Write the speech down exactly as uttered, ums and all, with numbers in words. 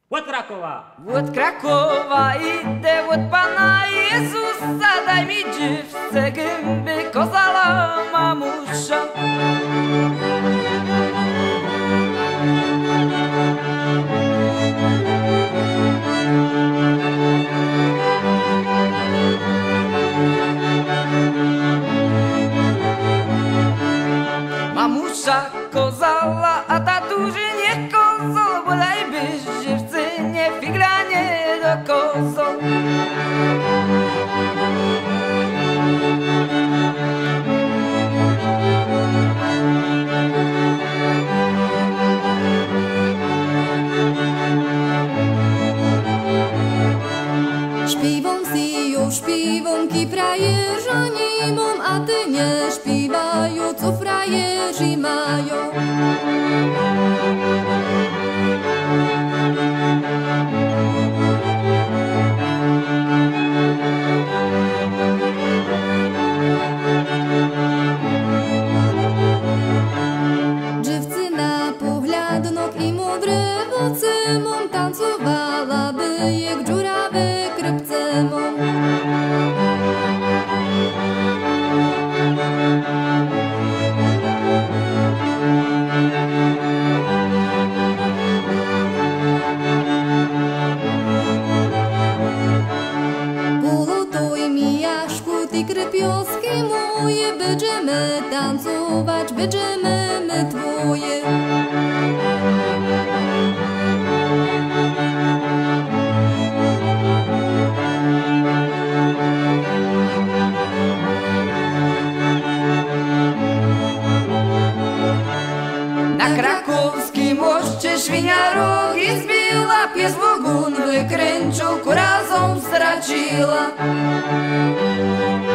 Od Krakowa! Od Krakowa idę, od Pana Jezusa, daj mi dziewczę gęby, kozala mamusza. Mamusza kozala, a tatuży nie kozol, bo daj byś dziewcy nie figranie do kozol. Śpiewam si ją, śpiewam ki frajerza nie mam, a ty nie śpiewają, co frajerzy mają. Dziewczyna poglądnok i mądre woce mam, tancowała by jak dziurawe krypce mam. Polutuj mi jaszku, ty krypioski moje, będziemy tancować, będziemy my twoje. Na krakowskim moście świnia rogi zbiła, pies wogun wykręcił, ku razом straciła.